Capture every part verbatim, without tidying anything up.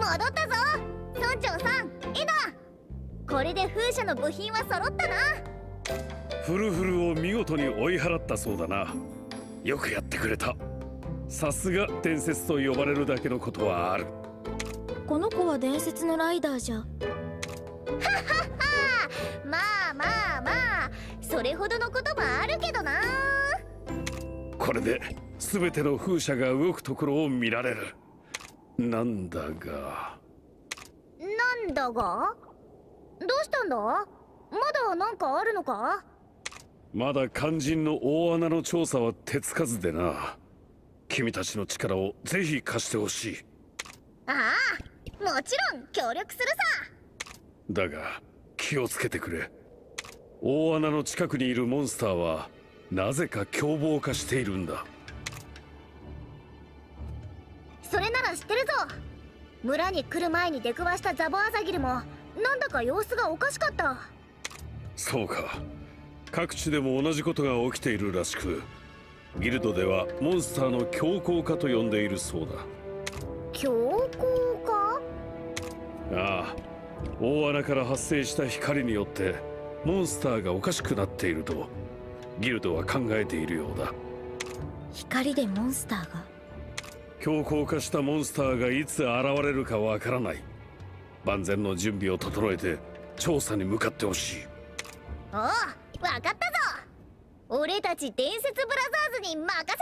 ったぞ村長さん、エナ。これで風車の部品は揃ったな。 フルフルを見事に追い払ったそうだな。よくやってくれた。さすが伝説と呼ばれるだけのことはある。 この子は伝説のライダーじゃ。はははまあまあまあ、それほどのこともあるけどな。 これで全ての風車が動くところを見られる。なんだがなんだがどうしたんだ。まだなんかあるのか。 まだ肝心の大穴の調査は手つかずでな。君たちの力をぜひ貸してほしい。 ああ、もちろん協力するさ。 だが気をつけてくれ。大穴の近くにいるモンスターはなぜか凶暴化しているんだ。 それなら知ってるぞ。村に来る前に出くわしたザボアザギルもなんだか様子がおかしかった。 そうか。各地でも同じことが起きているらしく、ギルドではモンスターの強行化と呼んでいるそうだ。 強行化？ ああ、大穴から発生した光によってモンスターがおかしくなっているとギルドは考えているようだ。 光でモンスターが？ 強行化したモンスターがいつ現れるかわからない。万全の準備を整えて調査に向かってほしい。 おう、わかったぞ。俺たち伝説ブラザーズに任せと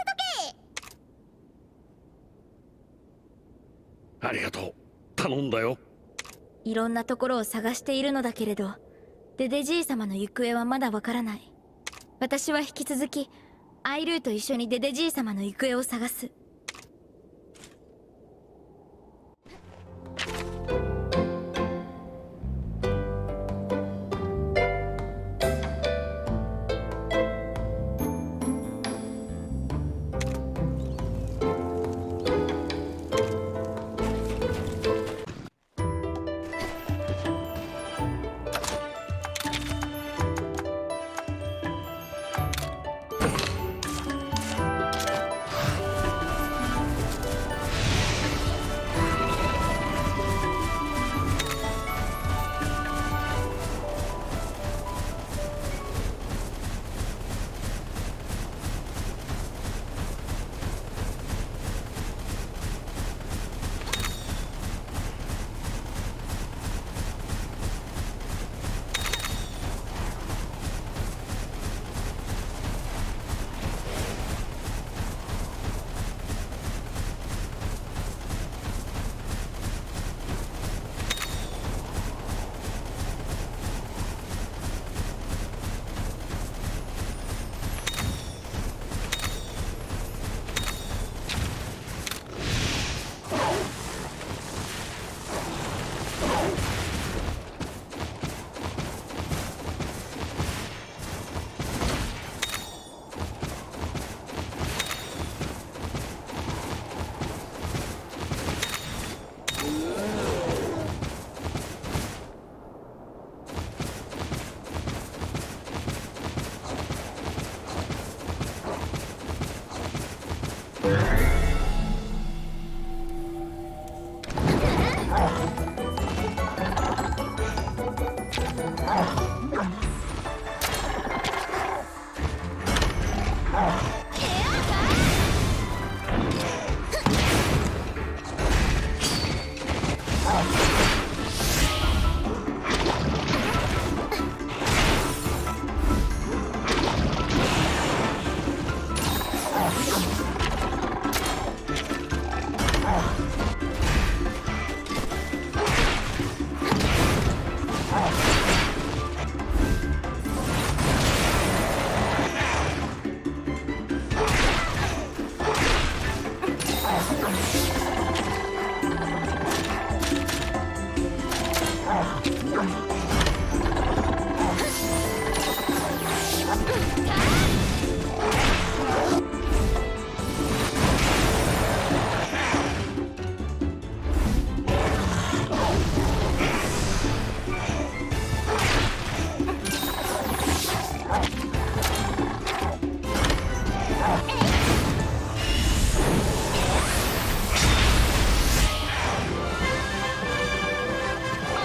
け。ありがとう。頼んだよ。 いろんなところを探しているのだけれど、デデじい様の行方はまだわからない。私は引き続きアイルーと一緒にデデじい様の行方を探す。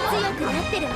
強くなってるわ。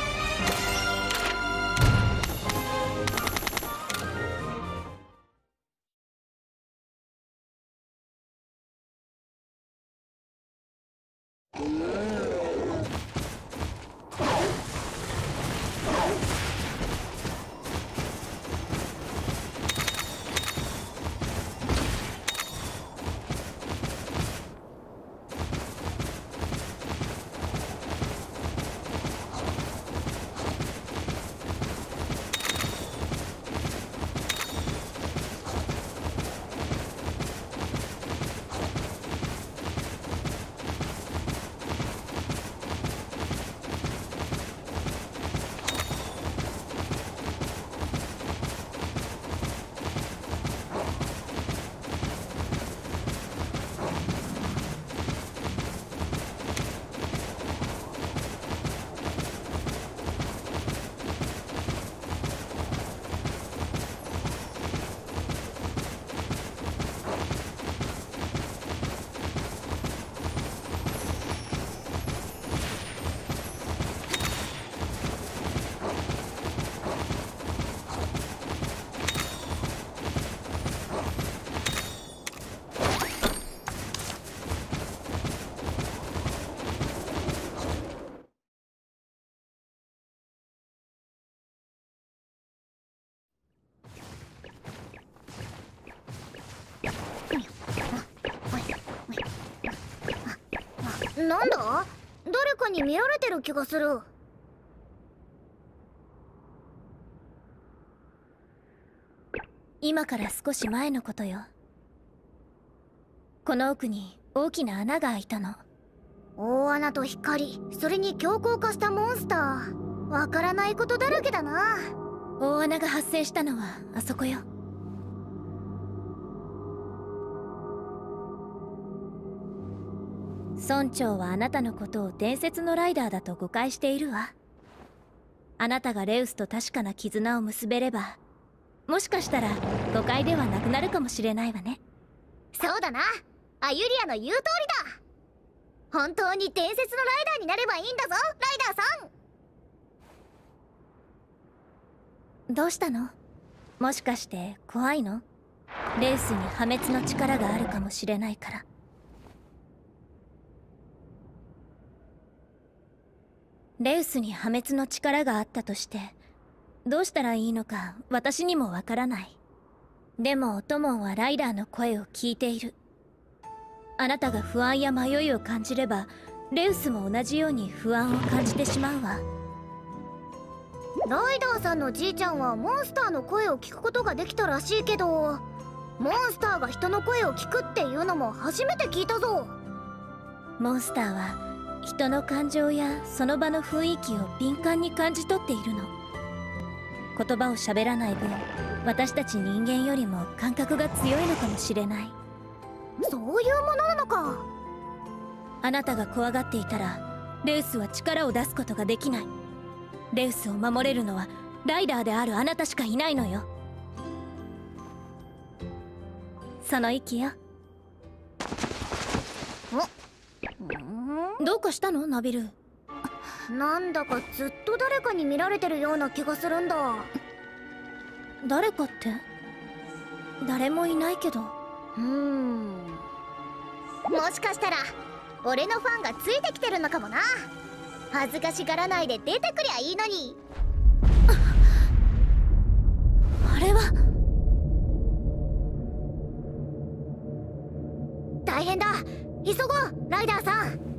なんだ？誰かに見られてる気がする。 今から少し前のことよ。この奥に大きな穴が開いたの。 大穴と光、それに強硬化したモンスター。わからないことだらけだな。 大穴が発生したのはあそこよ。村長はあなたのことを伝説のライダーだと誤解しているわ。あなたがレウスと確かな絆を結べれば、もしかしたら誤解ではなくなるかもしれないわね。 そうだな。アユリアの言う通りだ。本当に伝説のライダーになればいいんだぞ、ライダーさん。どうしたの？もしかして怖いの？レウスに破滅の力があるかもしれないから。レウスに破滅の力があったとしてどうしたらいいのか私にもわからない。でもオトモンはライダーの声を聞いている。あなたが不安や迷いを感じればレウスも同じように不安を感じてしまうわ。 ライダーさんのじいちゃんはモンスターの声を聞くことができたらしいけど、モンスターが人の声を聞くっていうのも初めて聞いたぞ。 モンスターは人の感情やその場の雰囲気を敏感に感じ取っているの。言葉を喋らない分、私たち人間よりも感覚が強いのかもしれない。 そういうものなのか。 あなたが怖がっていたらレウスは力を出すことができない。レウスを守れるのはライダーであるあなたしかいないのよ。その息よ。どうかしたのナビル？ なんだかずっと誰かに見られてるような気がするんだ。 誰かって？誰もいないけど。 うーん、もしかしたら俺のファンがついてきてるのかもな。恥ずかしがらないで出てくりゃいいのに。 あれは大変だ。急ごう、ライダーさん。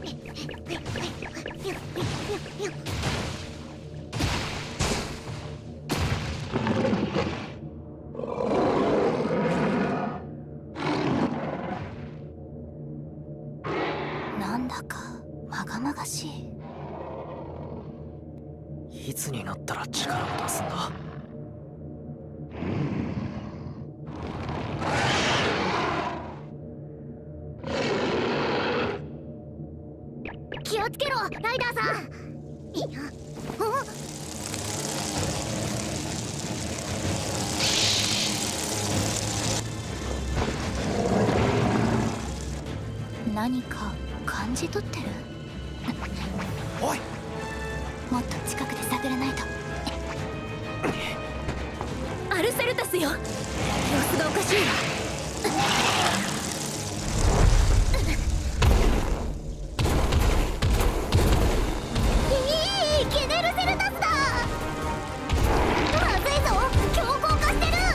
なんだかまがまがしい。 いつになったら力を出すんだ。 気をつけろライダーさん。いや、あ、 何か感じ取ってる？ おい、 もっと近くで探らないと。アルセルタスよ、様子がおかしいわ。 いいゲネルセルタスだ。まずいぞ、強行化してる。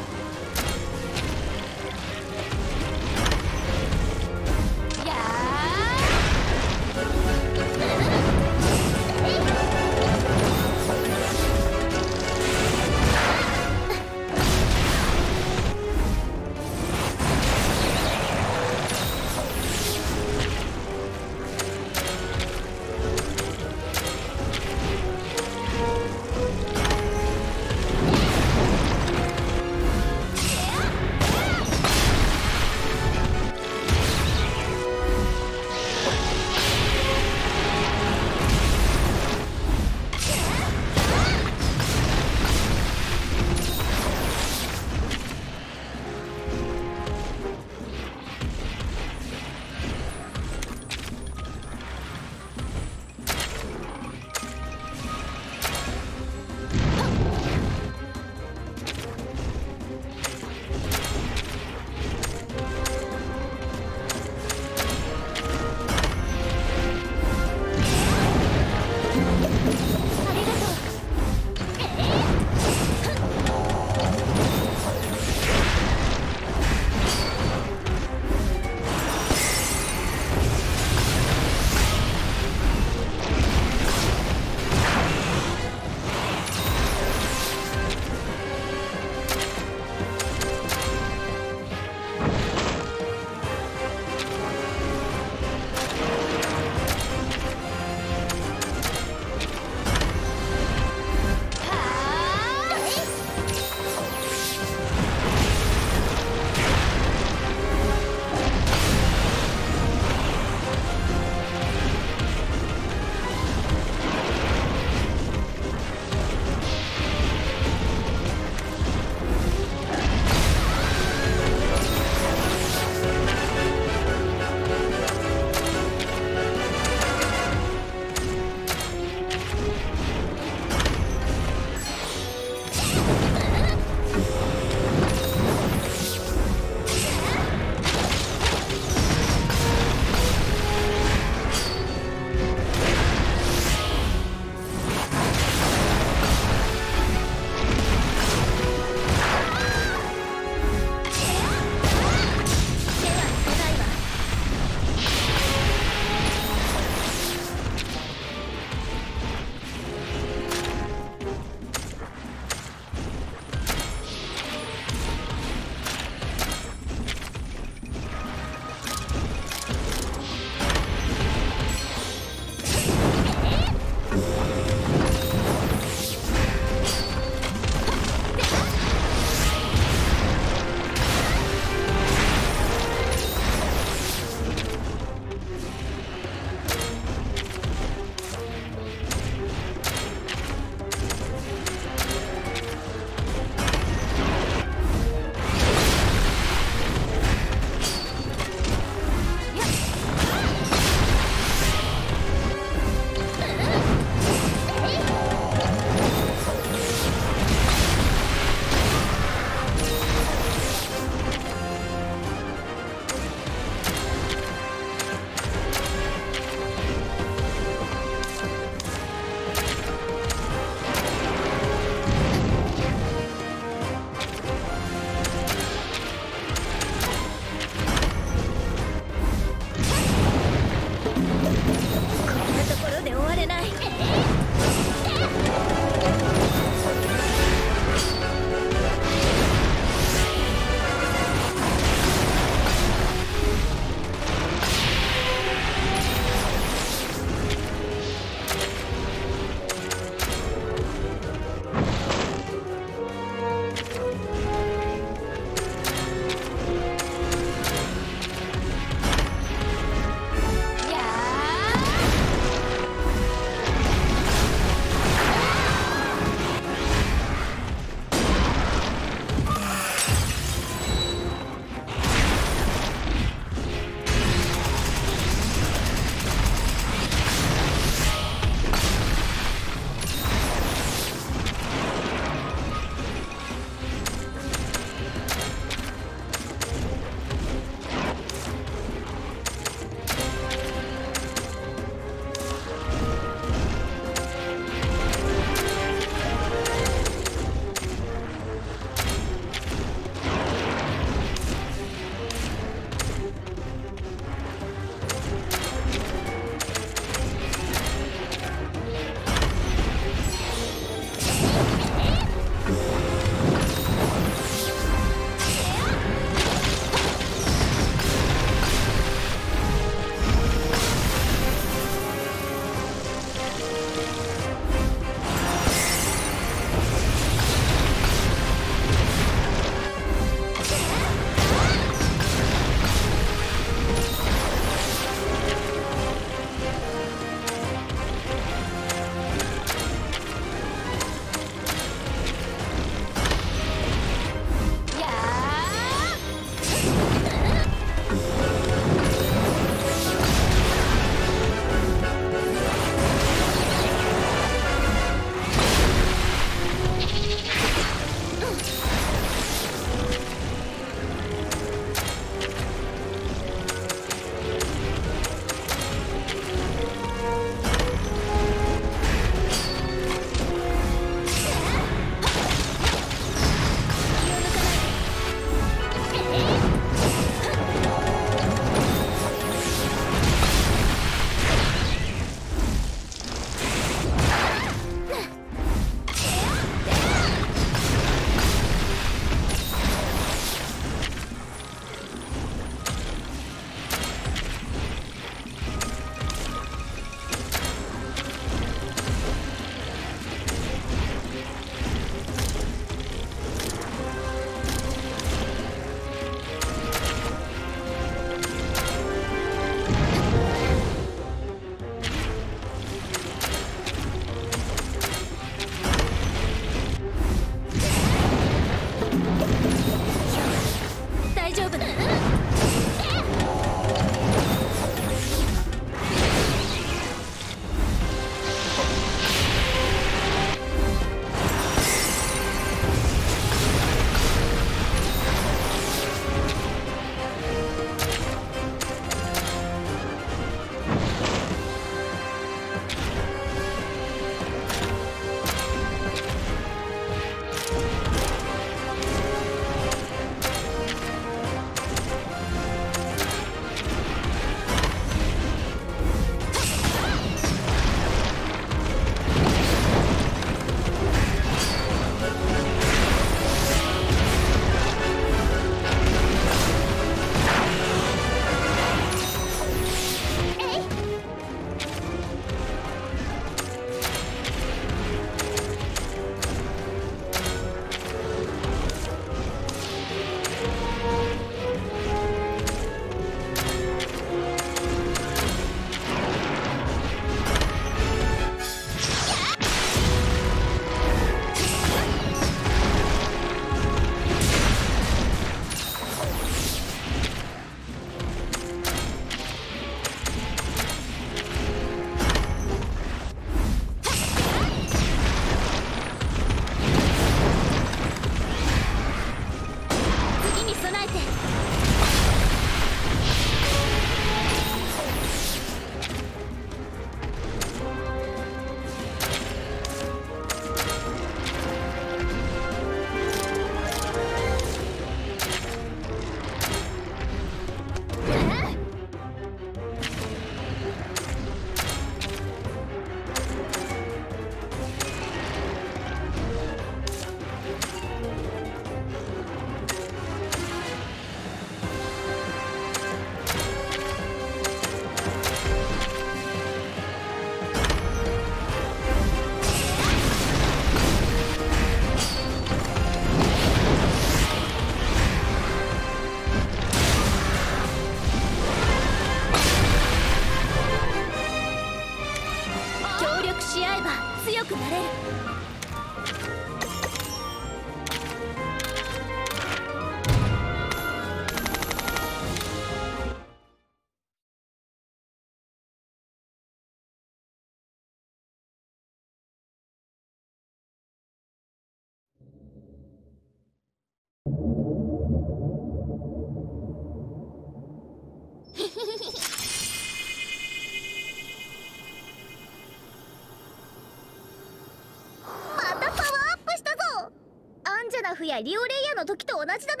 代リオレイヤの時と同じだな。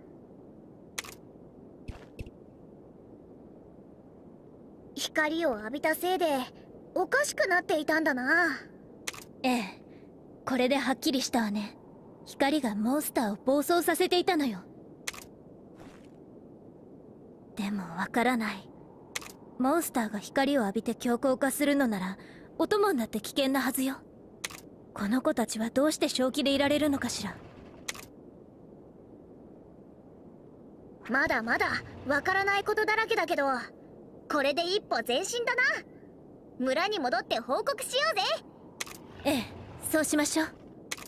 光を浴びたせいでおかしくなっていたんだな。 ええ、これではっきりしたわね。光がモンスターを暴走させていたのよ。でもわからない。モンスターが光を浴びて強硬化するのならお供になって危険なはずよ。この子たちはどうして正気でいられるのかしら。 まだまだわからないことだらけだけど、これで一歩前進だな。村に戻って報告しようぜ。 ええ、そうしましょう。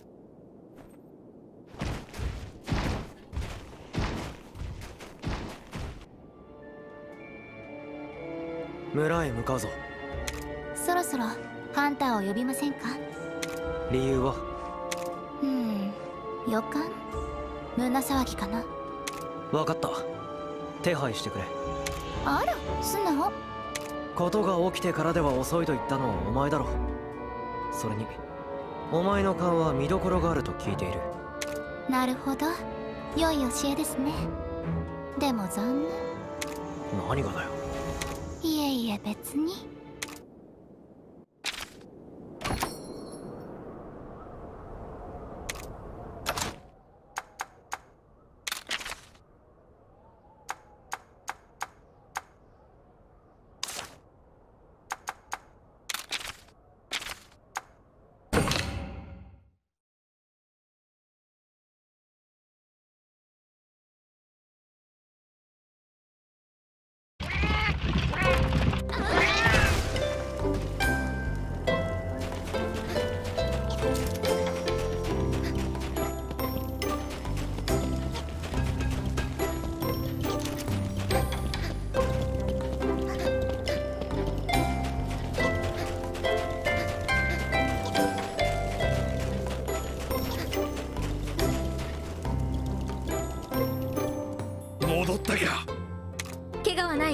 村へ向かうぞ。 そろそろハンターを呼びませんか？ 理由は？ うーん、予感？胸騒ぎかな。 分かった。手配してくれ。 あら、素直。 ことが起きてからでは遅いと言ったのはお前だろ。それにお前の勘は見どころがあると聞いている。 なるほど、良い教えですね。でも残念。 何がだよ。 いえいえ、別に。 戻ったか。 怪我はない？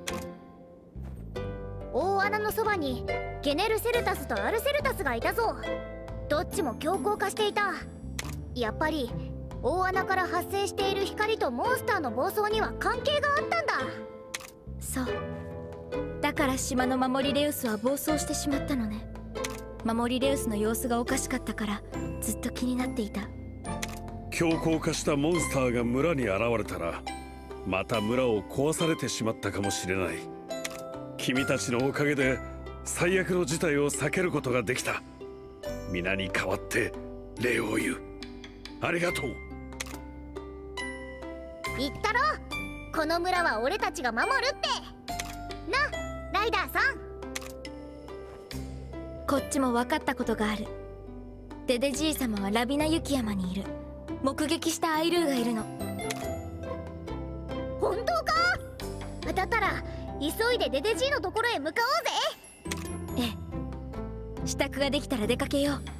大穴のそばにゲネルセルタスとアルセルタスがいたぞ。どっちも強硬化していた。やっぱり大穴から発生している光とモンスターの暴走には関係があったんだ。 そう。だから島の守りレウスは暴走してしまったのね。守りレウスの様子がおかしかったからずっと気になっていた。 強硬化したモンスターが村に現れたらまた村を壊されてしまったかもしれない。君たちのおかげで最悪の事態を避けることができた。皆に代わって礼を言う。ありがとう。 言ったろ、この村は俺たちが守るってな。ライダーさん、 こっちも分かったことがある。デデじい様はラビナ雪山にいる。目撃したアイルーがいるの。 本当か？だったら急いでデデジーのところへ向かおうぜ。 ええ、支度ができたら出かけよう。